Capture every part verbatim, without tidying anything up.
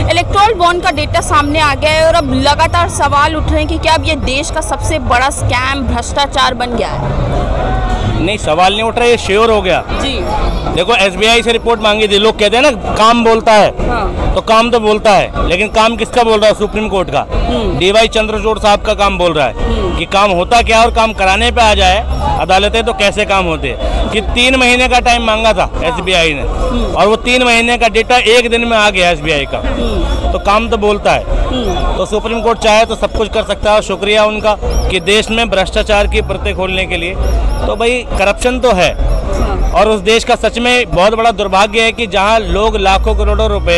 Electoral bond का data सामने आ गया है और अब लगातार सवाल उठ रहे हैं कि क्या अब ये देश का सबसे बड़ा स्कैम भ्रष्टाचार बन गया है। नहीं, सवाल नहीं उठ रहा, ये श्योर हो गया जी। देखो, एसबीआई से रिपोर्ट मांगी थी, लोग कहते हैं ना काम बोलता है। हाँ। तो काम तो बोलता है, लेकिन काम किसका बोल रहा है? सुप्रीम कोर्ट का। डी वाई चंद्रचूड़ साहब का काम बोल रहा है कि काम होता क्या और काम कराने पे आ जाए अदालतें तो कैसे काम होते हैं। कि तीन महीने का टाइम मांगा था एसबीआई ने और वो तीन महीने का डेटा एक दिन में आ गया एसबीआई का, तो काम तो बोलता है। तो सुप्रीम कोर्ट चाहे तो सब कुछ कर सकता है और शुक्रिया उनका कि देश में भ्रष्टाचार की परतें खोलने के लिए। तो भाई करप्शन तो है और उस देश का सच में बहुत बड़ा दुर्भाग्य है कि जहां लोग लाखों करोड़ों रुपए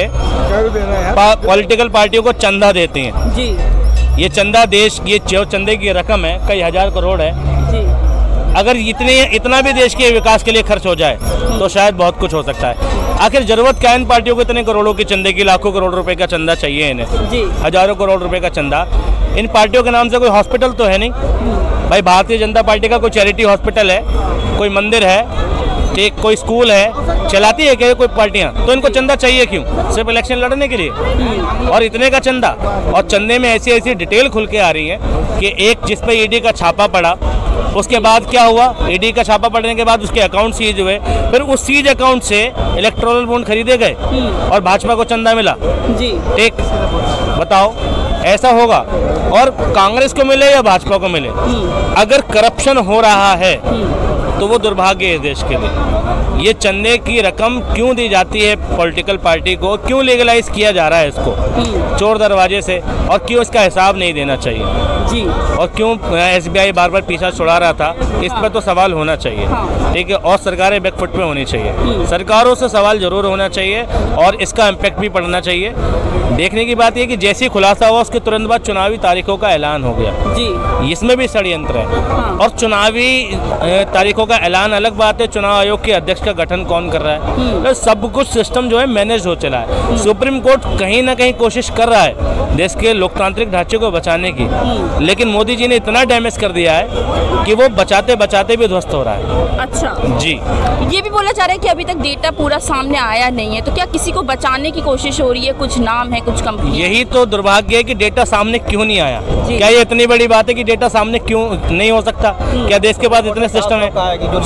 पॉलिटिकल पार्टियों को चंदा देते हैं जी। ये चंदा देश ये चंदे की रकम है, कई हजार करोड़ है जी। अगर इतने इतना भी देश के विकास के लिए खर्च हो जाए तो शायद बहुत कुछ हो सकता है। आखिर जरूरत क्या है इन पार्टियों को इतने करोड़ों के चंदे की? लाखों करोड़ रुपए का चंदा चाहिए इन्हें जी। हजारों करोड़ रुपए का चंदा इन पार्टियों के नाम से कोई हॉस्पिटल तो है नहीं भाई। भारतीय जनता पार्टी का कोई चैरिटी हॉस्पिटल है, कोई मंदिर है, एक कोई स्कूल है, चलाती है क्या कोई पार्टियां? तो इनको चंदा चाहिए क्यों? सिर्फ इलेक्शन लड़ने के लिए? और इतने का चंदा, और चंदे में ऐसी ऐसी डिटेल खुल के आ रही है कि एक जिस पे ईडी का छापा पड़ा, उसके बाद क्या हुआ? ईडी का छापा पड़ने के बाद उसके अकाउंट सीज हुए, फिर उस सीज अकाउंट से इलेक्टोरल बॉन्ड खरीदे गए और भाजपा को चंदा मिला जी। ठीक, बताओ ऐसा होगा? और कांग्रेस को मिले या भाजपा को मिले, अगर करप्शन हो रहा है तो वो दुर्भाग्य है देश के लिए। ये चंदे की रकम क्यों दी जाती है पॉलिटिकल पार्टी को? क्यों लीगलाइज किया जा रहा है इसको चोर दरवाजे से? और क्यों इसका हिसाब नहीं देना चाहिए जी? और क्यों एसबीआई बार बार पीछा छुड़ा रहा था? इस पर तो सवाल होना चाहिए, ठीक है। और सरकारें बैकफुट पे होनी चाहिए, सरकारों से सवाल जरूर होना चाहिए और इसका इम्पैक्ट भी पड़ना चाहिए। देखने की बात यह कि जैसे ही खुलासा हुआ उसके तुरंत बाद चुनावी तारीखों का ऐलान हो गया जी। इसमें भी षड्यंत्र है। हाँ। और चुनावी तारीखों का ऐलान अलग बात है, चुनाव आयोग के अध्यक्ष का गठन कौन कर रहा है, तो सब कुछ सिस्टम जो है मैनेज हो चला है। सुप्रीम कोर्ट कहीं ना कहीं कोशिश कर रहा है देश के लोकतांत्रिक ढांचे को बचाने की, लेकिन मोदी जी ने इतना डैमेज कर दिया है कि वो बचाते बचाते भी ध्वस्त हो रहा है। अच्छा जी। ये भी बोला जा रहा है कि अभी तक डेटा पूरा सामने आया नहीं है, तो क्या किसी को बचाने की कोशिश हो रही है? कुछ नाम है, कुछ कंपनी? यही तो दुर्भाग्य है कि डेटा सामने क्यों नहीं आया। क्या ये इतनी बड़ी बात है कि डेटा सामने क्यों नहीं हो सकता? क्या देश के पास इतने सिस्टम है?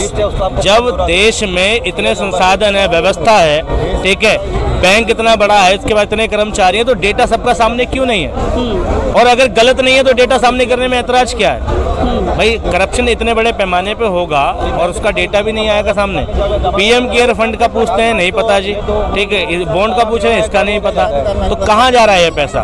जब देश में इतने संसाधन है, व्यवस्था है, ठीक है, बैंक इतना बड़ा है, इसके बाद इतने कर्मचारी हैं, तो डेटा सबका सामने क्यों नहीं है? और अगर गलत नहीं है तो डेटा सामने करने में ऐतराज क्या है? भाई करप्शन इतने बड़े पैमाने पे होगा और उसका डेटा भी नहीं आएगा सामने। पीएम केयर फंड का पूछते हैं, नहीं पता जी, ठीक है। बॉन्ड का पूछ रहे हैं, इसका नहीं पता। तो कहाँ जा रहा है ये पैसा?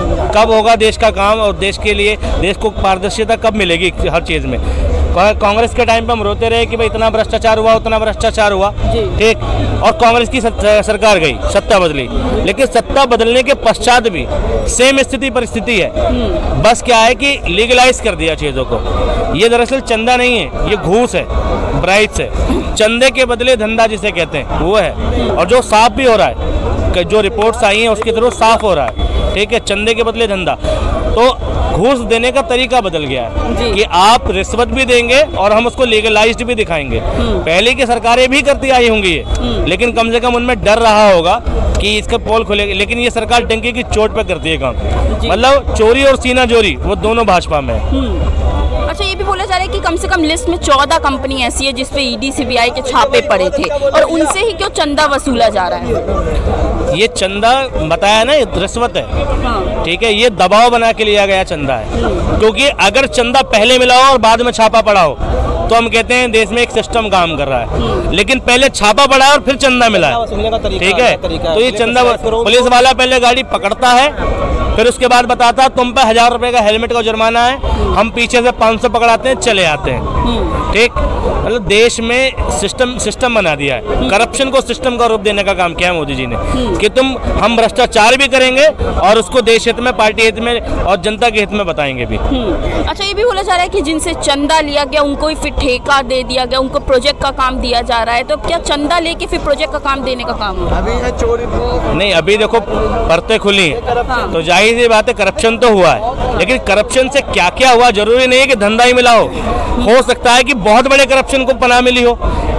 कब होगा देश का काम? और देश के लिए, देश को पारदर्शिता कब मिलेगी हर चीज में? कांग्रेस के टाइम पे हम रोते रहे कि भाई इतना भ्रष्टाचार हुआ, उतना भ्रष्टाचार हुआ, ठीक। और कांग्रेस की सरकार गई, सत्ता बदली, लेकिन सत्ता बदलने के पश्चात भी सेम स्थिति परिस्थिति है। बस क्या है कि लीगलाइज कर दिया चीजों को। ये दरअसल चंदा नहीं है, ये घूस है, ब्राइब्स है। चंदे के बदले धंधा जिसे कहते हैं वो है, और जो साफ भी हो रहा है, जो रिपोर्ट्स आई हैं उसके थ्रू साफ हो रहा है, ठीक है। चंदे के बदले धंधा, तो घूस देने का तरीका बदल गया है कि आप रिश्वत भी देंगे और हम उसको लीगलाइज्ड भी दिखाएंगे। पहले की सरकारें भी करती आई होंगी ये, लेकिन कम से कम उनमें डर रहा होगा कि इसका पोल खुलेगा, लेकिन ये सरकार डंके की चोट पे करती है काम। मतलब चोरी और सीना चोरी वो दोनों भाजपा में है। अच्छा, ये भी बोला जा रहा है कि कम से कम लिस्ट में चौदह कंपनी ऐसी है जिसपे ईडी सीबीआई के छापे पड़े थे और उनसे ही क्यों चंदा वसूला जा रहा है? ये चंदा बताया ना, रिश्वत है, हाँ। ठीक है। ये दबाव बना के लिया गया चंदा है, क्योंकि अगर चंदा पहले मिला हो और बाद में छापा पड़ा हो तो हम कहते हैं देश में एक सिस्टम काम कर रहा है, लेकिन पहले छापा पड़ा है और फिर चंदा मिला है, ठीक है। तो ये चंदा, पुलिस वाला पहले गाड़ी पकड़ता है, फिर उसके बाद बताता है तुम पे हजार रुपए का हेलमेट का जुर्माना है, हम पीछे से पाँच सौ पकड़ाते हैं, चले आते हैं, ठीक। मतलब देश में सिस्टम सिस्टम बना दिया है। करप्शन को सिस्टम का रूप देने का काम किया है मोदी जी ने कि तुम हम भ्रष्टाचार भी करेंगे और उसको देश हित में, पार्टी हित में और जनता के हित में बताएंगे भी। अच्छा, ये भी बोला जा रहा है कि जिनसे चंदा लिया गया उनको ही फिर ठेका दे दिया गया, उनको प्रोजेक्ट का काम दिया जा रहा है, तो क्या चंदा लेके फिर प्रोजेक्ट का काम देने का काम है? अभी है चोरी नहीं, अभी देखो परतें खुली हैं, हाँ। तो जाहिर सी बात है करप्शन तो हुआ है, लेकिन करप्शन से क्या क्या हुआ जरूरी नहीं है कि धंधा ही मिला हो। हो सकता है कि बहुत बड़े करप्शन को पनाह मिली हो,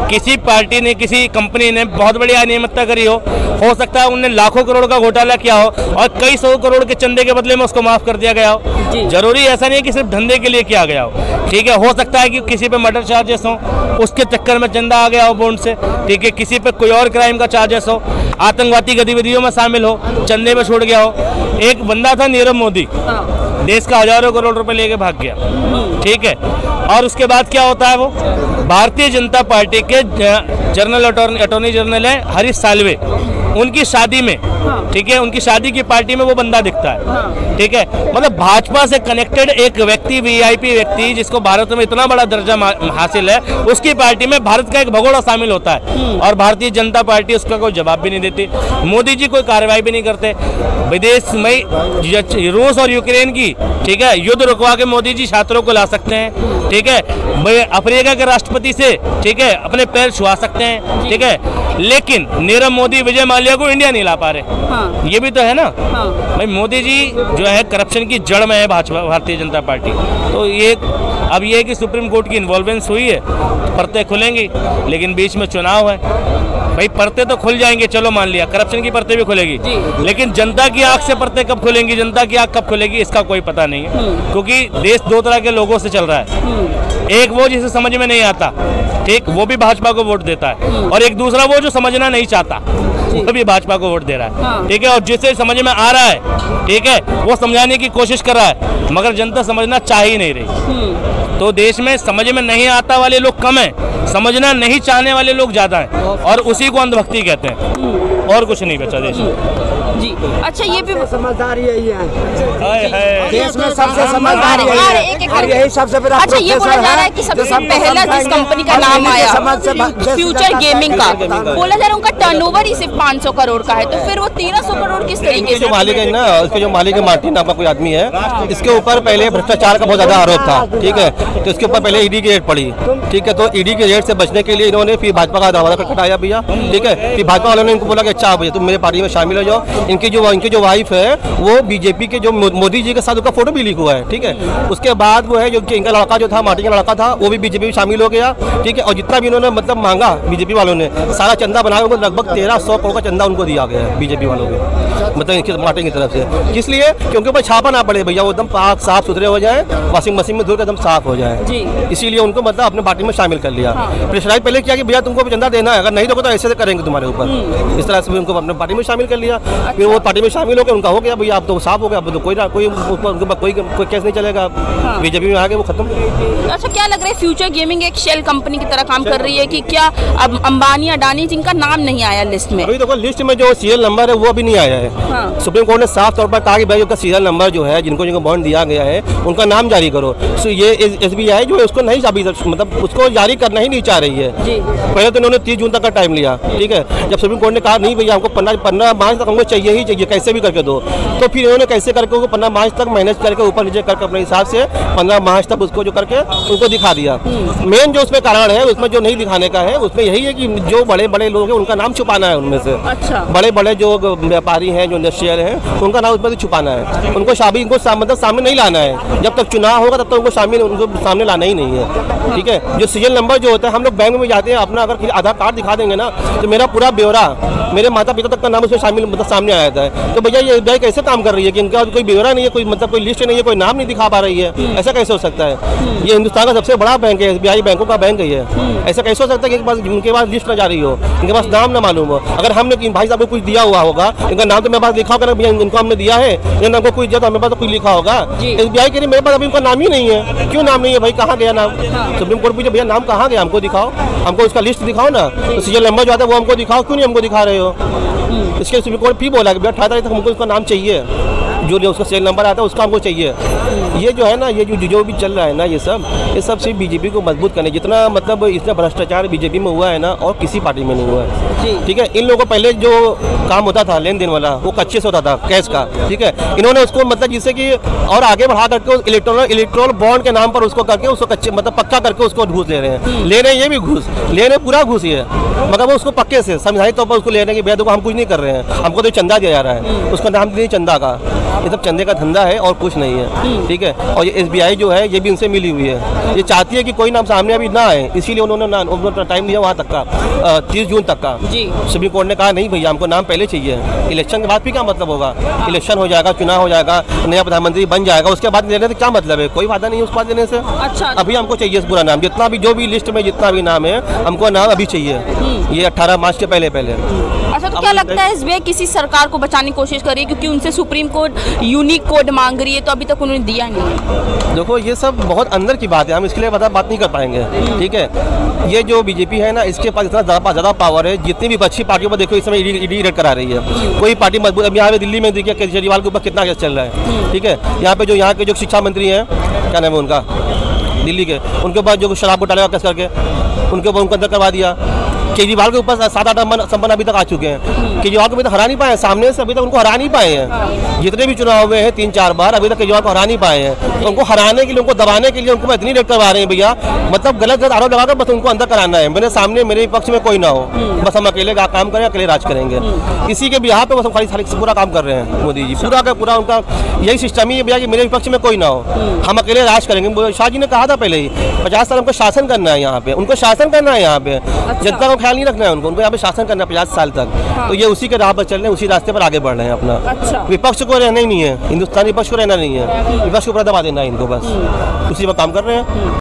किसी पार्टी ने, किसी कंपनी ने बहुत बड़ी अनियमितता करी हो हो सकता है उन्होंने लाखों करोड़ का घोटाला किया हो और कई सौ करोड़ के चंदे के बदले में उसको माफ कर दिया गया हो। जरूरी ऐसा नहीं है कि सिर्फ धंधे के लिए किया गया हो। ठीक है, हो सकता है कि किसी पे मर्डर चार्जेस हो, उसके चक्कर में चंदा आ गया हो बॉन्ड से। ठीक है, किसी पे कोई और क्राइम का चार्जेस हो, आतंकवादी गतिविधियों में शामिल हो, चंदे में छोड़ गया हो। एक बंदा था नीरव मोदी, देश का हजारों करोड़ रुपए लेके भाग गया। ठीक है, और उसके बाद क्या होता है, वो भारतीय जनता पार्टी के जनरल अटॉर्नी जनरल है हरीश साल्वे, उनकी शादी में, ठीक है, उनकी शादी की पार्टी में वो बंदा दिखता है। ठीक है, मतलब भाजपा से कनेक्टेड एक व्यक्ति, वीआईपी व्यक्ति जिसको भारत में इतना बड़ा दर्जा हासिल है, उसकी पार्टी में भारत का एक भगोड़ा शामिल होता है और भारतीय जनता पार्टी उसका कोई जवाब भी नहीं देती। मोदी जी कोई कार्रवाई भी नहीं करते। विदेश में रूस और यूक्रेन की, ठीक है, युद्ध रुकवा के मोदी जी छात्रों को ला सकते हैं। ठीक है, अफ्रीका के राष्ट्रपति से, ठीक है, अपने पैर छुआ सकते हैं। ठीक है, लेकिन नीरव मोदी, विजय माल्या को इंडिया नहीं ला पा रहे। हाँ। ये भी तो है ना। हाँ। भाई मोदी जी जो है करप्शन की जड़ में है भाजपा, भारतीय जनता पार्टी। तो ये अब ये है कि सुप्रीम कोर्ट की इन्वॉल्वेंस हुई है, परतें खुलेंगी, लेकिन बीच में चुनाव है। भाई परतें तो खुल जाएंगे, चलो मान लिया, करप्शन की परतें भी खुलेगी, लेकिन जनता की आंख से परतें कब खुलेंगी, जनता की आंख कब खुलेगी, इसका कोई पता नहीं है। क्योंकि देश दो तरह के लोगों से चल रहा है, एक वो जिसे समझ में नहीं आता, ठीक, वो भी भाजपा को वोट देता है, और एक दूसरा वो जो समझना नहीं चाहता, वो भी भाजपा को वोट दे रहा है। हाँ। ठीक है, और जिसे समझ में आ रहा है, ठीक है, वो समझाने की कोशिश कर रहा है, मगर जनता समझना चाह ही नहीं रही। तो देश में समझ में नहीं आता वाले लोग कम हैं, समझना नहीं चाहने वाले लोग ज्यादा हैं, और उसी को अंधभक्ति कहते हैं, और कुछ नहीं बचा देश में। जी, अच्छा, ये भी समझदार यही है देश में, सबसे समझदार यही सबसे बड़ा। अच्छा, ये बोला जा रहा है कि सबसे पहला जिस कंपनी का नाम आया फ्यूचर गेमिंग का, बोला जा रहा है उनका टर्नओवर ही सिर्फ पाँच सौ करोड़ का है, तो फिर वो तेरह सौ करोड़ किस तरीके से? जो मालिक है ना, उसके जो मालिक है मार्टिन नाम का कोई आदमी है, इसके ऊपर पहले भ्रष्टाचार का बहुत ज्यादा आरोप था। ठीक है, तो इसके ऊपर पहले ईडी की रेड पड़ी। ठीक है, तो ईडी की रेड से बचने के लिए इन्होंने फिर भाजपा का दरवाजा खटखटाया भैया। ठीक है, फिर भाजपा वालों ने इनको बोला कि अच्छा भैया तुम मेरे पार्टी में शामिल हो जाओ। इनकी जो इनकी जो वाइफ है वो बीजेपी के जो मोदी जी के साथ उसका फोटो भी लीक हुआ है। ठीक है, उसके बाद वो है जो इनका लड़का जो था, मार्टिन का लड़का था, वो भी बीजेपी में शामिल हो गया। ठीक है, और जितना भी इन्होंने मतलब मांगा बीजेपी वालों ने, सारा चंदा बनाया, उनको लगभग तेरह सौ करोड़ का चंदा उनको दिया गया है बीजेपी वालों को, मतलब मार्टिन की तरफ से। इसलिए क्योंकि ऊपर छापा ना पड़े भैया, वो एकदम पाक साफ सुथरे हो जाए, वॉशिंग मशीन में धो कर एकदम साफ हो जाए, इसीलिए उनको मतलब अपने पार्टी में शामिल कर लिया। प्रेशराइज पहले किया कि भैया तुमको भी चंदा देना है, अगर नहीं दोगे तो ऐसे करेंगे तुम्हारे ऊपर, इस तरह से उनको अपने पार्टी में शामिल कर लिया। फिर वो पार्टी में शामिल हो गया, उनका हो गया भैया, अब तो साफ हो गया, अब तो कोई कोई कोई कोई केस नहीं चलेगा। बीजेपी में आ गए, वो खत्म। अच्छा, क्या लग रहा है फ्यूचर गेमिंग एक शेल कंपनी की तरह काम कर रही है कि क्या? अब अंबानी, अडानी जिनका नाम नहीं आया लिस्ट में, अभी देखो लिस्ट में जो सीरियल नंबर है वो अभी नहीं आया है। हाँ। सुप्रीम कोर्ट ने साफ तौर पर कहा कि भाई उसका सीरियल नंबर जो है, जिनको जिनको बॉन्ड दिया गया है, उनका नाम जारी करो। तो ये एसबीआई जो है उसको नहीं जारी, मतलब उसको जारी करना ही नहीं चाह रही है। पहले तो इन्होंने तीस जून तक का टाइम लिया। ठीक है, जब सुप्रीम कोर्ट ने कहा नहीं भैया हमको पंद्रह पंद्रह मार्च तक हमको चाहिए ही चाहिए, कैसे भी करके दो, तो फिर इन्होंने कैसे करके उसको पंद्रह मार्च तक मैनेज करके ऊपर नीचे करके अपने हिसाब से पंद्रह मार्च तक उसको जो करके उनको दिखा दिया। मेन जो उसमें कारण है, उसमें जो नहीं दिखाने का है, उसमें यही है कि जो बड़े बड़े लोग हैं उनका नाम छुपाना है उनमें से। अच्छा। बड़े बड़े जो व्यापारी हैं, जो इंडस्ट्रियल हैं, उनका नाम उसमें से छुपाना है। उनको शामिल इनको मतलब सामने नहीं लाना है। जब तक चुनाव होगा तब तक उनको शामिल उनको सामने लाना ही नहीं है। ठीक है, जो सीरियल नंबर जो होता है, हम लोग बैंक में जाते हैं, अपना अगर आधार कार्ड दिखा देंगे ना, तो मेरा पूरा ब्यौरा, मेरे माता पिता तक का नाम उसमें शामिल मतलब सामने आ जाता है। तो भैया ये एसबीआई कैसे काम कर रही है कि इनका कोई ब्यौरा नहीं है, कोई मतलब कोई लिस्ट नहीं है, कोई नाम नहीं दिखा पा रही है, ऐसा कैसे हो सकता है? ये हिंदुस्तान का सबसे बड़ा बैंक है, एसबीआई बैंकों का बैंक है, ऐसा कैसे हो सकता है कि उनके पास लिस्ट न जारी हो, इनके पास नाम न मालूम हो? अगर हमने भाई साहब को कुछ दिया हुआ होगा, इनका नाम तो मेरे पास लिखा होगा, भैया इनको हमने दिया है, इनको कुछ दिया तो हमें पास तो कुछ लिखा होगा। एसबीआई के लिए मेरे पास अभी उनका नाम ही नहीं है। क्यों नाम नहीं है भाई, कहाँ गया नाम? सुप्रीम कोर्ट पूछे भैया नाम कहाँ गया, हमको दिखाओ, हमको उसका लिस्ट दिखाओ ना, तो सीरियल नंबर जो आता है वो हमको दिखाओ, क्यों नहीं हमको दिखा रहे हो? इसके सुप्रीम कोर्ट भी बोला कि भैया अठारह तारीख तक हमको उसका नाम चाहिए, जो उसका सीरियल नंबर आता है उसका हमको चाहिए। ये जो है ना, ये जो जो भी चल रहा है ना, ये सब ये सब सिर्फ बीजेपी को मजबूत करने, जितना मतलब इतना भ्रष्टाचार बीजेपी में हुआ है ना, और किसी पार्टी में नहीं हुआ है। ठीक है, इन लोगों को पहले जो काम होता था लेन देन वाला, वो कच्चे से होता था, कैश का। ठीक है, इन्होंने उसको मतलब जिससे कि और आगे बढ़ा करके इलेक्ट्रॉल इलेक्ट्रॉल बॉन्ड के नाम पर उसको करके उसको कच्चे मतलब पक्का करके उसको घूस ले रहे हैं। ले रहे हैं ये भी घूस, ले रहे पूरा घूस ही है, मगर वो उसको पक्के से समझाई तौर पर उसको ले रहे हैं कि भैया देखो हम कुछ नहीं कर रहे हैं, हमको तो चंदा दिया जा रहा है, उसका नाम नहीं चंदा का। ये सब चंदे का धंधा है और कुछ नहीं है, ठीक है। और ये एस बी आई जो है ये भी इनसे मिली हुई है, ये चाहती है कि कोई नाम सामने अभी ना आए, इसीलिए उन्होंने टाइम दिया वहाँ तक का, तीस जून तक का। सुप्रीम कोर्ट ने कहा नहीं भैया हमको नाम पहले चाहिए, इलेक्शन के बाद भी क्या मतलब होगा, इलेक्शन हो जाएगा, चुनाव हो जाएगा, नया प्रधानमंत्री बन जाएगा, उसके बाद देने से क्या मतलब है, कोई फायदा नहीं है उस बात देने से। अच्छा, अभी हमको चाहिए पूरा नाम, जितना भी जो भी लिस्ट में जितना भी नाम है हमको नाम अभी चाहिए, ये अठारह मार्च के पहले पहले। अच्छा, तो क्या लगता है एसबीआई किसी सरकार को बचाने की कोशिश कर रही है, क्योंकि उनसे सुप्रीम कोर्ट यूनिक कोड मांग रही है, तो अभी तक उन्होंने दिया नहीं। देखो ये सब बहुत अंदर की बात है, हम इसके लिए बता बात नहीं कर पाएंगे, ठीक है। ये जो बीजेपी है ना, इसके पास इतना ज़्यादा पावर है, जितनी भी अच्छी पार्टियों पर देखो इस समय ईडी रेड करा रही है, कोई पार्टी मजबूत। अब यहाँ पे दिल्ली में देखिए केजरीवाल के ऊपर कितना केस चल रहा है, ठीक है। यहाँ पे जो यहाँ के जो शिक्षा मंत्री हैं, क्या नाम है उनका, दिल्ली के, उनके ऊपर जो शराब घोटाले का केस करके उनके ऊपर उनको अंदर करवा दिया। केजरीवाल के ऊपर सात आठ संपन्न अभी तक आ चुके हैं, केजरीवाल को अभी तक हरा नहीं पाए, सामने से अभी तक उनको हरा नहीं पाए हैं। जितने भी चुनाव हुए हैं तीन चार बार, अभी तक केजरीवाल को हरा नहीं पाए हैं। तो उनको हराने के लिए, उनको दबाने के लिए उनको इतनी रेड करवा रहे हैं भैया, मतलब गलत गलत आरोप लगाकर बस उनको अंदर कराना है। मेरे सामने मेरे पक्ष में कोई ना हो, बस हम अकेले काम करें, अकेले राज करेंगे, इसी के बिहार पे बस खाली खाली पूरा काम कर रहे हैं मोदी जी। पूरा का पूरा उनका यही सिस्टम ही है भैया कि मेरे विपक्ष में कोई ना हो, हम अकेले राज करेंगे। शाह जी ने कहा था पहले ही, पचास साल हमको शासन करना है यहाँ पे, उनको शासन करना है यहाँ पे, जनता को ख्याल नहीं रखना है, उनको यहाँ पे शासन करना है पचास साल तक। हाँ। तो ये उसी के राह पर चल रहे हैं, उसी रास्ते पर आगे बढ़ रहे हैं अपना। अच्छा। विपक्ष को रहना ही नहीं है, हिंदुस्तानी विपक्ष को रहना नहीं है, विपक्ष को पूरा दबा देना है इनको, बस उसी पर काम कर रहे हैं।